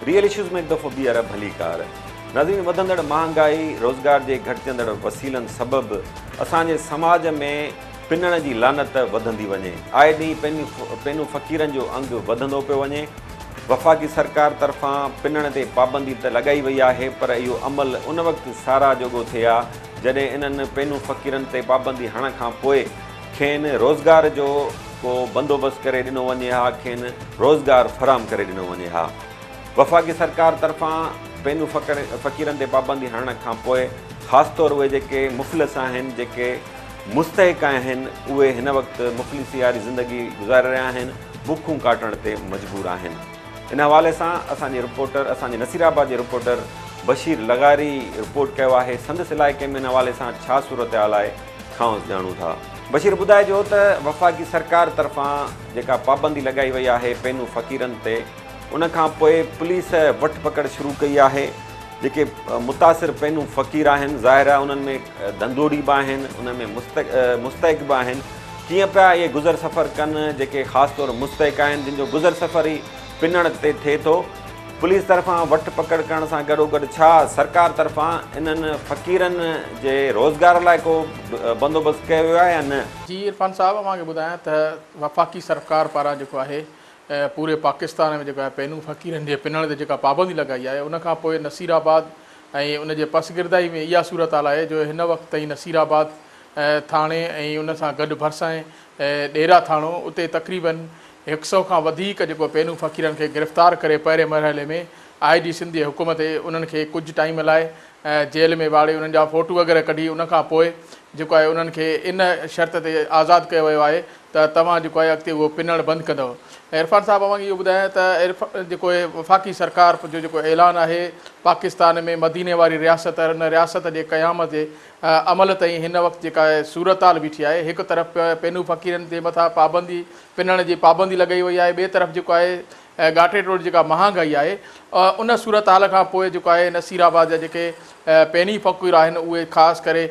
Real issues में एक दफ़ो ॿीहर भली कार। नाज़रीन, वधंदड़ महांगाई, रोज़गार जे घटिजंदड़ वसीलनि सबबि असांजे समाज में पिनण जी लानत वधंदी वञे। आए ॾींहुं पेनू फ़क़ीरनि जो अंग वधंदो पियो वञे। वफ़ाक़ी सरकार तरफ़ां पिनण ते पाबंदी त लॻाई वई आहे, पर इहो अमल उन वक़्तु सारा जोॻो थिए हा जॾहिं इन्हनि पेनू फ़क़ीरनि ते पाबंदी हणण खां पोइ खेनि रोज़गार जो को बंदोबस्तु करे ॾिनो वञे हा, खेनि रोज़गार फ़राहम करे ॾिनो वञे हा। वफ़ाक़ी सरकार तरफ़ां पेनू फ़क़ीरनि ते पाबंदी हणण खां पोइ ख़ासि तौरु उहे जेके मुफ़लिस आहिनि, जेके मुस्तहिक़ आहिनि, उहे हिन वक़्तु मुफ़लिसी वारी ज़िंदगी गुज़ारे रहिया आहिनि, बुखूं काटण ते मजबूर आहिनि। इन हवाले सां असांजे रिपोर्टर, असांजे नसीराबाद जे रिपोर्टर बशीर लगारी रिपोर्ट कयो आहे। संदसि इलाइक़े में इन हवाले सां छा सूरत हाल आहे, खां ॼाणूं था। बशीर, ॿुधाइजो त वफ़ाक़ी सरकार तरफ़ां जेका पाबंदी लॻाई वई आहे पेनू फ़क़ीरनि ते, उन खां पोइ पुलिस वठ पकड़ शुरू कई आहे। जेके मुतासिर पेनू फ़क़ीर आहिनि, ज़ाहिर आहे उन्हनि में धंधोड़ी बि आहिनि, उन में मुस्तहिक़ बि आहिनि। कीअं पिया इहे गुज़र सफ़र कनि, जेके ख़ासि तौरु मुस्तहिक़ आहिनि, जिन जो गुज़र सफ़र ई पिनण ते थिए थो। पुलिस तरफ़ां वठ पकड़ करण सां गॾोगॾु छा सरकार तरफ़ां इन्हनि फ़क़ीरनि जे रोज़गार लाइ को बंदोबस्तु कयो वियो आहे या न? जी इरफान साहब, मां ॿुधायां त वफ़ाक़ी सरकार पारां जेको आहे पूरे पाकिस्तान में जेको आहे पेनू फ़क़ीरनि जे पिनण ते जेका पाबंदी लॻाई आहे, उनखां पोइ नसीराबाद ऐं उनजे पसगिरदाई में इहा सूरत हाल आहे जो हिन वक़्तु ताईं नसीराबाद थाणे ऐं उन सां गॾु भरिसां ॾेरा थाणो, उते तक़रीबन 100 खां वधीक जेको पेनू फ़क़ीरनि खे गिरफ़्तार करे पहिरें मरहले में IG सिंध जी हुकूमत उन्हनि खे कुझु टाइम लाइ जेल में वाड़े उन्हनि जा फ़ोटू वग़ैरह कढी, उनखां पोइ जेको आहे उन्हनि खे इन शर्त ते आज़ादु कयो वियो आहे त तव्हां जेको आहे अॻिते उहो पिनणु बंदि कंदव। इरफान साहब, मां इहो ॿुधायां त जेको वफ़ाक़ी सरकार जो जेको ऐलान आहे पाकिस्तान में मदीने वारी रियासत, उन रियासत जे क़यामत जे अमल ताईं हिन वक़्तु जेका आहे सूरत हाल बीठी आहे। हिकु तरफ़ पेनू फ़क़ीरनि जे मथां पाबंदी, पिनण जी पाबंदी लॻाई वई आहे, ॿिए तरफ़ जेको आहे घाटे टोड़ जेका महांगाई आहे, उन सूरत हाल खां पोइ जेको आहे नसीराबाद जा जेके पेनी फ़क़ीर आहिनि उहे ख़ासि करे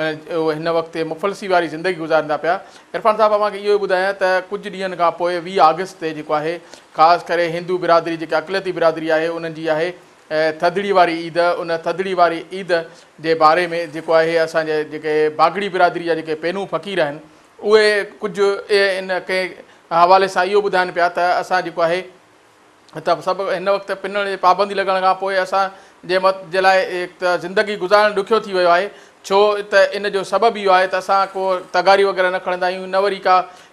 हिन वक़्तु मुफ़लिसी वारी ज़िंदगी गुज़ारनि था पिया। इरफान साहब, मां इहो ॿुधायां त कुझु ॾींहंनि खां पोइ 20 अगस्त ते जेको आहे ख़ासि करे हिंदू बिरादरी, जेके अक़लियती बिरादरी आहे, उन्हनि जी आहे थधिड़ी वारी ईद। उन थधिड़ी वारी ईद जे बारे में जेको आहे असांजे जेके बागड़ी बिरादरी जा जेके पेनू फ़क़ीर आहिनि, उहे कुझु इन के हवाले सां इहो ॿुधाइनि पिया त असां जेको आहे त सभु हिन वक़्तु पिनण जी पाबंदी लॻण खां पोइ असांजे जे लाइ त ज़िंदगी गुज़ारणु ॾुखियो थी वियो आहे। छो त इन जो सबबु इहो आहे त असां को तगारी वग़ैरह न खणंदा आहियूं, न वरी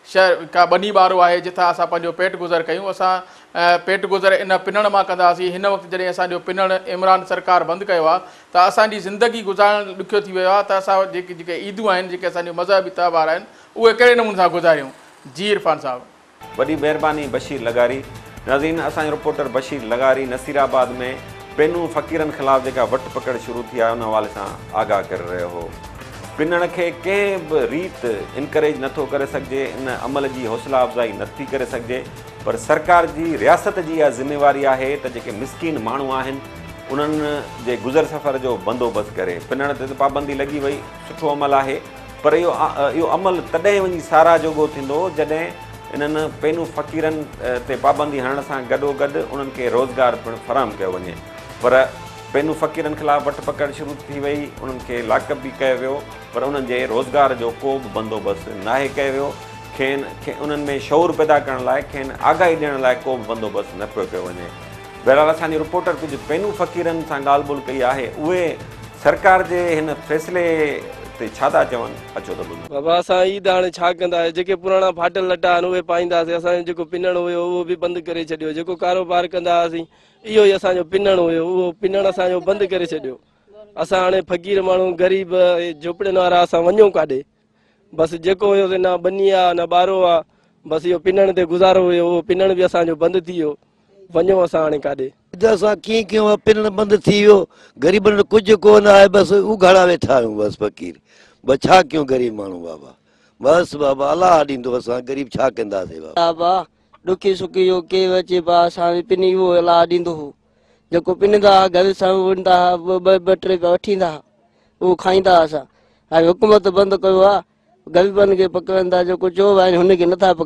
का बनी ॿारो आहे जिथां असां पंहिंजो पेट गुज़र कयूं। असां पेट गुज़र इन पिनण मां कंदासीं। हिन वक़्तु जॾहिं असांजो पिनण इमरान सरकार बंदि कयो आहे त असांजी ज़िंदगी गुज़ारणु ॾुखियो थी वियो आहे। त असां जेके ईदूं आहिनि, जेके असांजो मज़हबी त्योहार आहिनि, उहे कहिड़े नमूने सां गुज़ारियूं? जी इरफान साहब, वॾी महिरबानी बशीर लगारी। नाज़रीन, असांजो रिपोर्टर बशीर लगारी नसीराबाद में पेनू फ़क़ीरनि ख़िलाफ़ु जेका वठ पकड़ शुरू थी आहे उन हवाले सां आगाह करे रहियो हो। पिनण खे कंहिं बि रीति इनकरेज नथो करे सघिजे, इन अमल जी हौसला अफ़ज़ाई नथी करे सघिजे, पर सरकार जी, रियासत जी इहा ज़िमेवारी आहे त जेके मिसकीन माण्हू आहिनि उन्हनि जे गुज़र सफ़र जो बंदोबस्तु करे। पिनण ते पाबंदी लॻी वई, सुठो अमल आहे, पर इहो अमल तॾहिं वञी सारा जोॻो थींदो जॾहिं इन्हनि पेनू फ़क़ीरनि ते पाबंदी हणण सां गॾोगॾु उन्हनि खे रोज़गार पिणु फ़राहम कयो वञे। पर पेनू फ़क़ीरनि ख़िलाफ़ु वठ पकड़ शुरू थी वई, उन्हनि खे लाकअप बि कयो वियो, पर उन्हनि जे रोज़गार जो को बि बंदोबस्तु नाहे कयो वियो। खेनि उन्हनि में शौर पैदा करण लाइ, खेनि आगाही ॾियण लाइ को बि बंदोबस्तु न पियो कयो वञे। बहरहाल, असांजी रिपोर्टर कुझु पेनू फ़क़ीरनि सां ॻाल्हि ॿोल कई आहे। उहे सरकार जे हिन फ़ैसिले ते छा था चवनि, अचो त ॿुधो। बाबा, असां ईद हाणे छा कंदासीं? जेके पुराणा फाटल लटा आहिनि उहे पाईंदासीं। असांजो जेको पिनण हुयो उहो बि बंदि करे छॾियो। जेको कारोबार कंदा हुआसीं इहो ई असांजो पिनण हुयो, उहो पिनण असांजो बंदि करे छॾियो। असां हाणे फ़क़ीर माण्हू, ग़रीब झोपड़ियुनि वारा, असां वञूं काॾे? बसि जेको हुयोसीं न बनी आहे न ॿारो आहे, बसि इहो पिनण ते गुज़ारो हुयो। उहो पिनण बि असांजो बंदि थी वियो। वञूं असां हाणे काॾे? असां कीअं कयूं? पिनण बंदि थी वियो, ग़रीबनि कुझु कोन आहे, बसि उघाड़ा वेठा आहियूं। बसि फ़क़ीर, बसि छा कयूं ग़रीब माण्हू? बाबा बसि बाबा अलाह ॾींदो, असां ग़रीब छा कंदासीं? बाबा ॾुखी सुखी जो के अचे बा असां पिनी उहो अलाह ॾींदो हो। जेको पिनंदा हुआ घर सां वेंदा हुआ, ॿ टे रुपया वठी ईंदा हुआ, उहो खाईंदा हुआसीं। हाणे हुकूमत बंदि कयो आहे, ग़रीबनि खे पकड़नि था, जेको चओ आहे हुनखे नथा पकड़नि।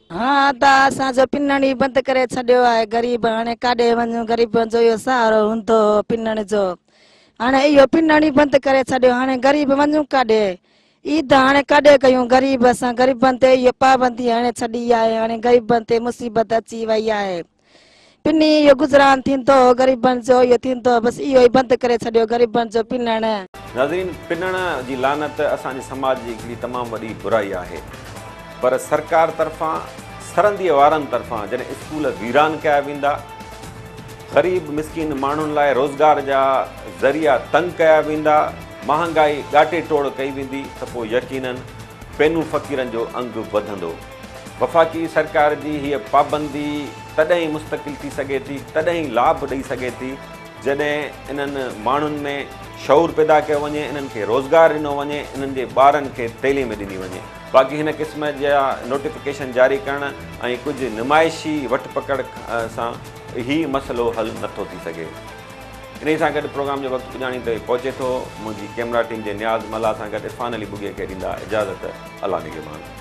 हाँ त असांजो पिनण ई बंदि करे छॾियो आहे ग़रीब हाणे काॾे वञूं ग़रीबनि जो इहो सहारो हूंदो पिनण जो हाणे इहो पिनण ई बंदि करे छॾियो हाणे ग़रीब वञूं काॾे ईद हाणे काॾे कयूं ग़रीब असां ग़रीबनि ते इहो पाबंदी हाणे छॾी आहे हाणे ग़रीबनि ते मुसीबत अची वई आहे पिनी इहो गुज़रान थींदो ग़रीबनि जो इहो थींदो बसि इहो ई बंदि करे छॾियो ग़रीबनि जो पिनण। नाज़रीन, पिनण जी लानत असांजे समाज जी हिकिड़ी तमामु वॾी बुराई आहे पर सरकार तरफ़ां सरहंदीअ वारनि तरफ़ां जॾहिं स्कूल वीरान कया वेंदा ग़रीब मिसकिन माण्हुनि लाइ रोज़गार जा ज़रिया तंग कया वेंदा महांगाई ॻाटे टोड़ कई वेंदी त पोइ यकीनन पेनू फ़क़ीरनि जो अंग वधंदो। वफ़ाक़ी सरकार जी हीअ पाबंदी तॾहिं ई मुस्तक़िल थी सघे थी तॾहिं ई लाभ ॾेई सघे थी जॾहिं इन्हनि माण्हुनि में शौर पैदा कयो वञे इन्हनि खे रोज़गार ॾिनो वञे इन्हनि जे ॿारनि खे तइलीम ॾिनी वञे। बाक़ी हिन क़िस्म जा नोटिफिकेशन जारी करणु ऐं कुझु नुमाइशी वठ पकड़ सां ही मसइलो हल नथो थी सघे। इन सां गॾु प्रोग्राम जो वक़्तु पुॼाणी ते पहुचे थो। मुंहिंजी कैमरा टीम जे नियाज़ मला सां गॾु इरफान अली बुगे खे ॾींदा इजाज़त। अल्लाह निगहबान।